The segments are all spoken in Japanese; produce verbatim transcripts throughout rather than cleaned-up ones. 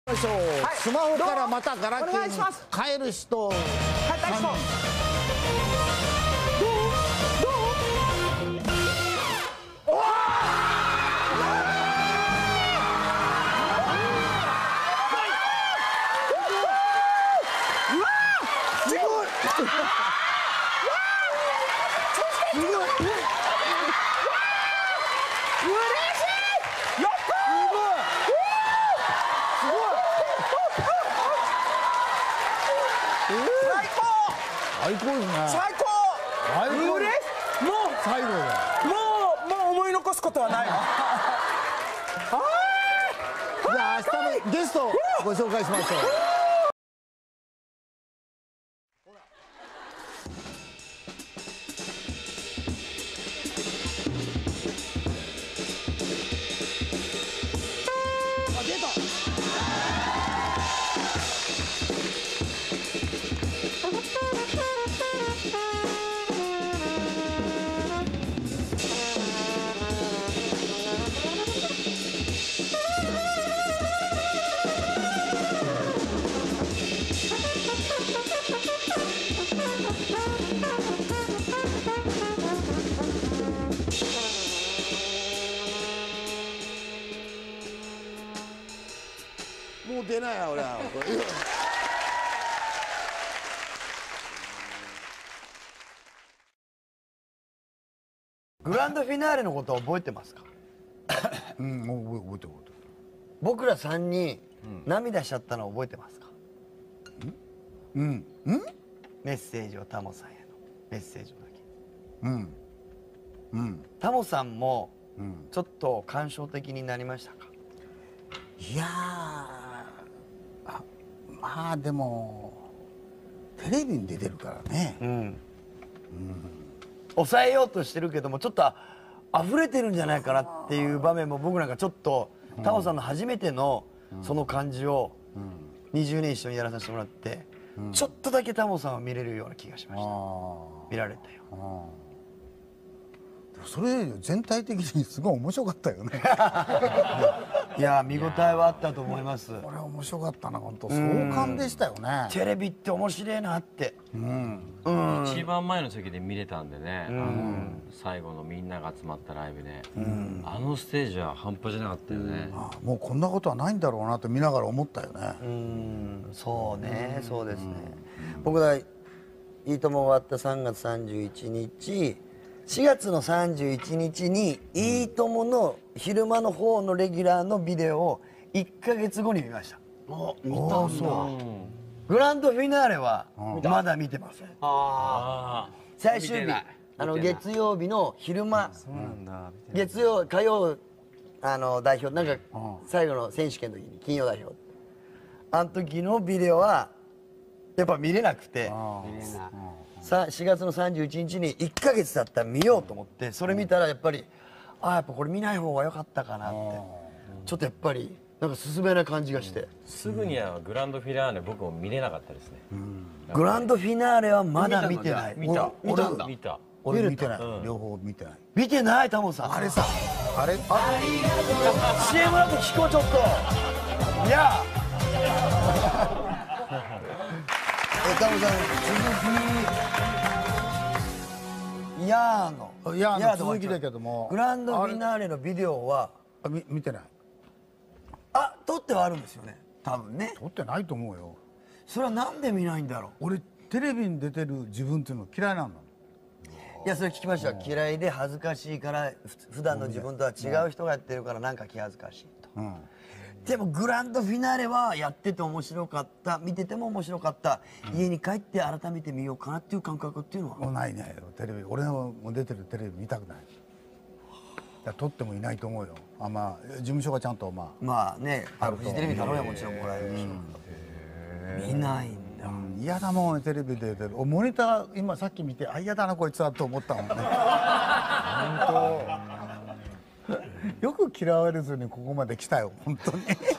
スマホからまたガラケーに変える人。 変えた人。どう？どう？おお！うわ！すごい！すごい！ 最高ですね。 最高。うれしもう最後だ。 もうもう思い残すことはないわ。 じゃあ明日のゲストをご紹介しましょう。あ、出た。もう出ないや俺は。 グランドフィナーレのことは覚えてますか？ うん、もう覚えてる覚えてる。 僕らさんにん涙しちゃったの覚えてますか？ うん、うん、 メッセージをタモさんへのメッセージだけ。 うん、うん。 タモさんもうん、 ちょっと感傷的になりましたか？ いやー、あ、まあでもテレビに出てるからね。 うん、うん、抑えようとしてるけどもちょっと溢れてるんじゃないかなっていう場面も僕なんかちょっと、うん、タモさんの初めてのその感じをにじゅうねん一緒にやらさせてもらって、うん、ちょっとだけタモさんを見れるような気がしました。見られたよ。 それ全体的にすごい面白かったよね。 いや見応えはあったと思います。 これ面白かったな、本当壮観でしたよね。 テレビって面白いなって。 うん、一番前の席で見れたんでね、あの最後のみんなが集まったライブで、あのステージは半端じゃなかったよね。 もうこんなことはないんだろうなと見ながら思ったよね。 うん、そうね、そうですね。僕がいいとも終わったさんがつさんじゅういちにち、しがつのさんじゅういちにちに「いいとも!」の昼間の方のレギュラーのビデオをいっかげつごに見ました。 あ、見たんだ。 グランドフィナーレはまだ見てません。最終日、あの月曜日の昼間、月曜火曜あの代表なんか最後の選手権の時に金曜代表、あの時のビデオはやっぱ見れなくて。しがつのさんじゅういちにちにいっかげつだったら見ようと思って、それ見たらやっぱりああやっぱこれ見ない方が良かったかなって、ちょっとやっぱりなんか進めない感じがして、 すぐにはグランドフィナーレ僕も見れなかったですね。 グランドフィナーレはまだ見てない。 見た見た見た。 俺見てない、両方見てない。 見てないタモさん。 あれさ、あれシーエム の後聞こうちょっと。いやタモさん続きいやーのいやーの続きだけども、 グランドフィナーレのビデオは見てない。 あ、撮ってはあるんですよね多分ね。 撮ってないと思うよ。 それはなんで見ないんだろう。 俺テレビに出てる自分っていうの嫌いなんだ。 いやそれ聞きました。嫌いで恥ずかしいから、普段の自分とは違う人がやってるからなんか気恥ずかしいと。でもグランドフィナーレはやってて面白かった、見てても面白かった、うん、家に帰って改めて見ようかなっていう感覚っていうのはもうないね。テレビ、俺の出てるテレビ見たくない。だ撮ってもいないと思うよ。あ、まあ事務所がちゃんとまあまあね、フジテレビからはもちろんもらえるでしょうけど、見ないんだ。 嫌だもんね、テレビで出てる。モニター今さっき見て、あ、嫌だなこいつはと思ったもんね。本当よく嫌われずにここまで来たよ、本当に。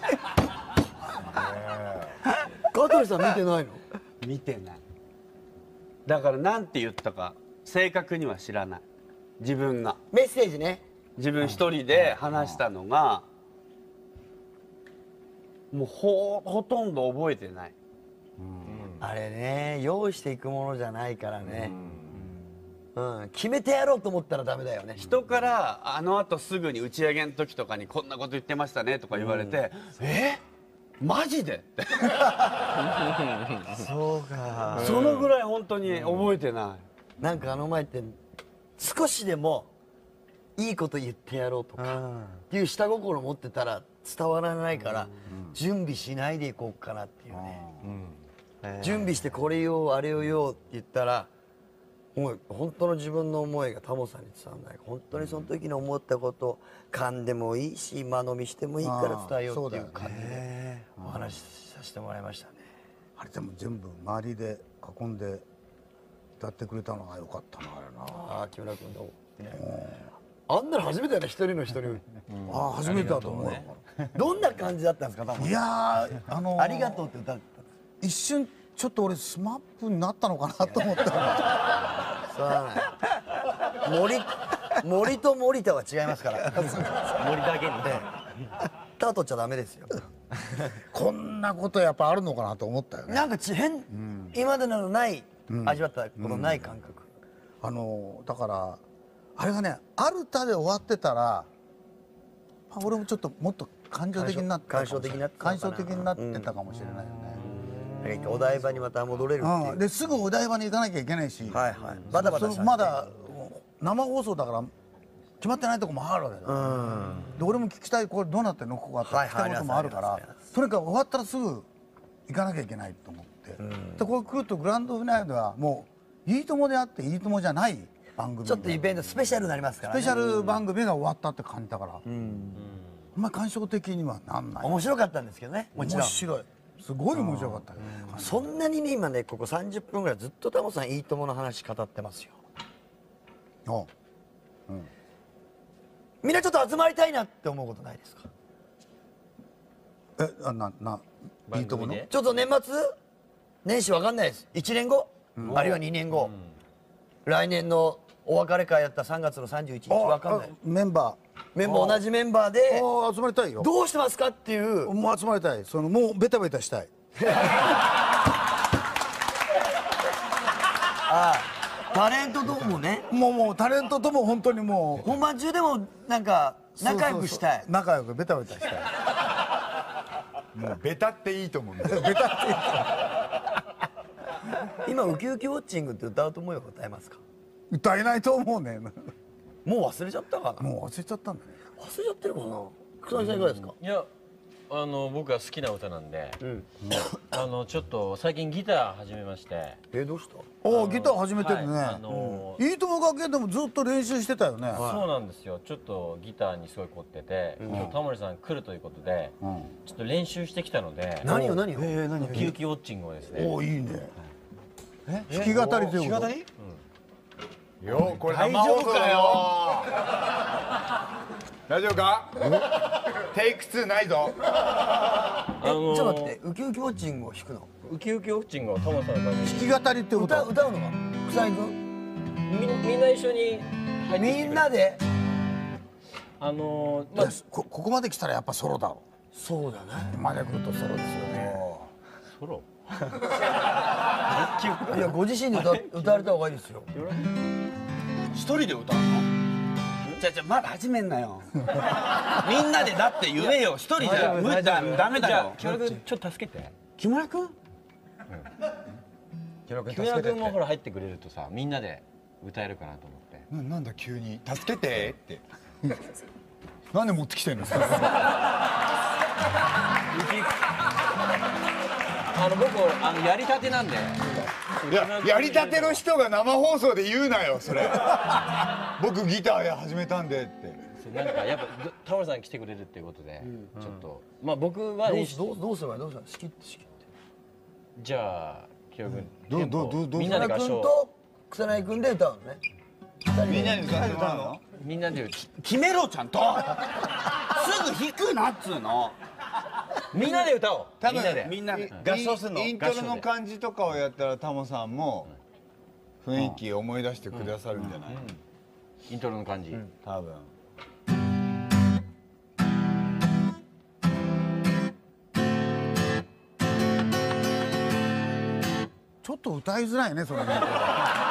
香取さん見てないの？ 見てない。だからなんて言ったか正確には知らない。自分がメッセージね。 自分一人で話したのがもうほほとんど覚えてない。 あれね用意していくものじゃないからね、うん、決めてやろうと思ったらダメだよね。 人からあのあとすぐに打ち上げの時とかにこんなこと言ってましたねとか言われて、えマジでってそうか。 そのぐらい本当に覚えてない。 なんかあの前って少しでもいいこと言ってやろうとかっていう下心持ってたら伝わらないから準備しないでいこうかなっていうね。準備してこれ言おうあれを言おうって言ったらもう本当の自分の思いがタモさんに伝わらない。本当にその時に思ったこと噛んでもいいし間延びしてもいいから伝えようっていう感じでお話しさせてもらいましたね。 あれでも全部周りで囲んで歌ってくれたのが良かったなあれな。 ああ木村君どう、ね、あんなの初めてだね一人の人に、うん、 ああ初めてだと思う。 どんな感じだったんですかタモさん。 いやーあのー、 ありがとうって歌った。 一瞬ちょっと俺スマップになったのかなと思った森森と森田は違いますから森だけにねタ取っちゃダメですよこんなことやっぱあるのかなと思ったよね。 なんかち変、うん、今までのない、うん、味わったことない感覚、 うん、あのだからあれがねアルタで終わってたら俺もちょっともっと感情的になって感傷的になって感傷的になってたかもしれないよね。 お台場にまた戻れるっていう、 うん、ですぐお台場に行かなきゃいけないし、 はいはい、バタバタしたまだ生放送だから決まってないとこもあるわけだ、うん、で俺も聞きたいこれどうなってんのここはって聞きたいこともあるから、とにかく終わったらすぐ行かなきゃいけないと思って、うん、でこれ来るとグランドフィナーレではもういいともであっていいともじゃない番組ちょっとイベントスペシャルになりますからね。 スペシャル番組が終わったって感じだから、うん、あんまり感傷的にはなんない。 面白かったんですけどね。もちろん面白いすごい面白かったよ、 うん、そんなにね今ねここさんじゅっぷんぐらいずっとタモさんいいともの話語ってますよ。あ、うん、みんなちょっと集まりたいなって思うことないですか。 えあなないいとものちょっと年末年始わかんないです。いちねんご、うん、あるいはにねんご、うん、来年のお別れ会やったさんがつのさんじゅういちにちわかんない。 メンバーメンバー同じメンバーで集まりたいよ。 どうしてますかっていう。 もう集まりたい。そのもうベタベタしたいああタレントともねもうもうタレントとも本当にもう本番中でもなんか仲良くしたい。 そうそうそう仲良くベタベタしたいもうベタっていいと思うんですよベタっていいと今ウキウキウォッチングって歌うと思うよ。歌えますか。 歌えないと思うねもう忘れちゃったかな。 もう忘れちゃったんだね。 忘れちゃってるかな。草薙さんいかがですか。 いやあの僕が好きな歌なんで、うん、あのちょっと最近ギター始めまして。 えどうした。 ああギター始めてるね、はい、 あのー、いいとも学園でもずっと練習してたよね、はい、 そうなんですよ。ちょっとギターにすごい凝ってて、うん、今日タモリさん来るということで、うん、ちょっと練習してきたので。 何を何を、 えー、何ウキウキウォッチングをですね。 おおいいね、はい、弾き語りということ。弾き語り、 うん、よこれ生放送だよ大丈夫かテイクツーないぞ。 あのー、ちょっと待ってウキウキウォッチングを弾くの。 ウキウキウォッチングをタモさんのために弾き語りってこと。 歌歌うのか草井君。 みみんな一緒に入ってみんなであのー、まあ、 こ, ここまで来たらやっぱソロだろう。 そうだね。 ここまで来るとソロですよね。 ソロいやご自身で 歌, 歌われた方がいいですよ。 一人で歌うの。じゃじゃまだ始めんなよみんなでだって言えよ。一人じゃ無理だダメだよ。 木村君ちょっと助けて。 木村君、うん、 木村君もほら入ってくれるとさみんなで歌えるかなと思って。 な, なんだ急に助けてってなんで持ってきてんのあの僕あのやりたてなんで。 いややりたての人が生放送で言うなよそれ僕ギターや始めたんでって。 なんかやっぱタモリさん来てくれるっていうことで、うん、ちょっとまあ僕はどうどうどうすればいいどうすれば仕切って仕切って。 じゃあ木村君、 うん、どうどうどうみんなで合唱。と草薙君で歌うのね。 みんなで歌ってもらうの。 みんなで決めろちゃんとすぐ弾くなっつうの。 みんなで歌おう。 多分みんなで合唱するの。 イントロの感じとかをやったらタモさんも雰囲気思い出してくださるんじゃない、うんうんうん、 イントロの感じ、うん、 多分。 ちょっと歌いづらいねそれね